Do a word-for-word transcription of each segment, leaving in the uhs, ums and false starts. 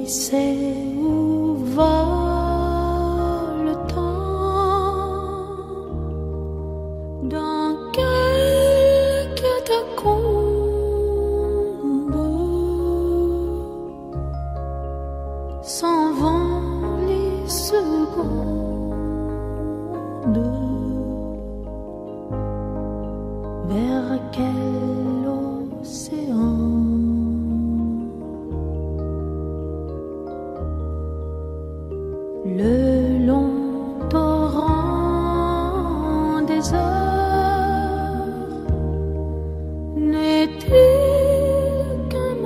sait où va le temps, dans quelle catacombe s'en vont les secondes, vers quel océan? Le long torrent des heures n'est-il qu'un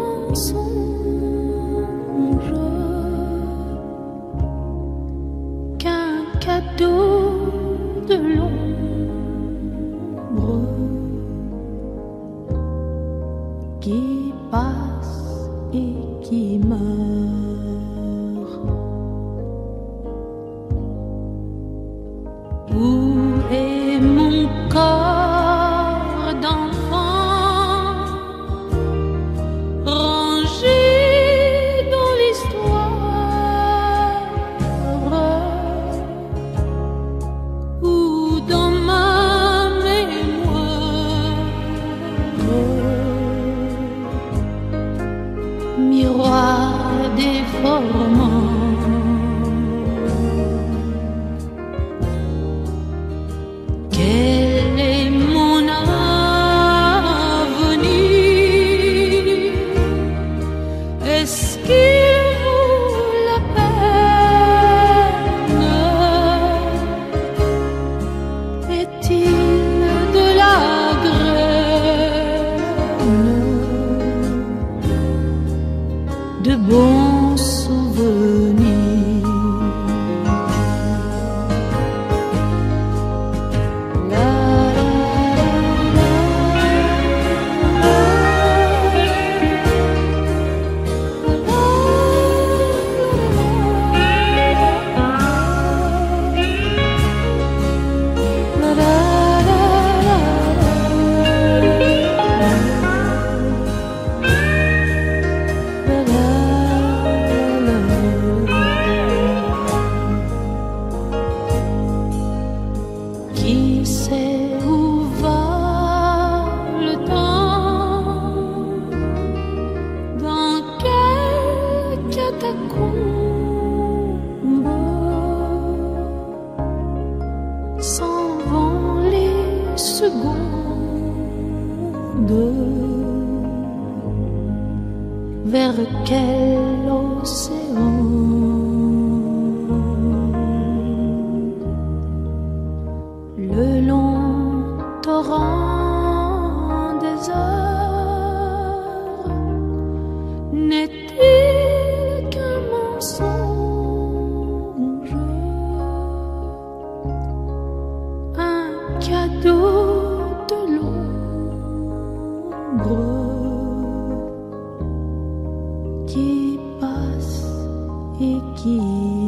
mensonge, qu'un cadeau de l'ombre qui passe et qui meurt? Où est mon corps d'enfant, rangé dans l'histoire, ou dans ma mémoire, miroir déformant? Quel est mon avenir? Est-ce qu'il vaut la peine? Est-il de la graine de bons souvenirs? Qui sait où va le temps, dans quelle catacombe s'en vont les secondes, vers quel océan? Le long torrent des heures n'est-il qu'un mensonge, un cadeau de l'ombre qui passe et qui